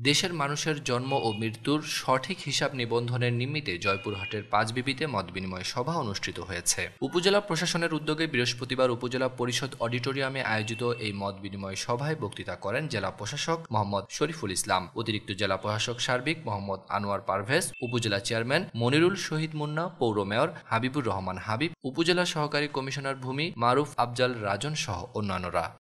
দেশের মানুষের জন্ম ও মৃত্যুর সঠিক হিসাব নিবন্ধনের নিমিত্তে জয়পুরহাটের পাঁচবিবিতে মতবিনিময় সভা অনুষ্ঠিত হয়েছে। উপজেলা প্রশাসনের উদ্যোগে বৃহস্পতিবার উপজেলা পরিষদ অডিটোরিয়ামে আয়োজিত এই মতবিনিময় সভায় বক্তৃতা করেন জেলা প্রশাসক মোহাম্মদ শরীফুল ইসলাম, অতিরিক্ত জেলা প্রশাসক সার্বিক মোহাম্মদ আনোয়ার পারভেজ, উপজেলা চেয়ারম্যান মনিরুল শহীদ মুন্না, পৌর মেয়র হাবিবুর রহমান হাবিব, উপজেলা সহকারী কমিশনার ভূমি মারুফ আফজাল রাজন সহ অন্যান্যরা।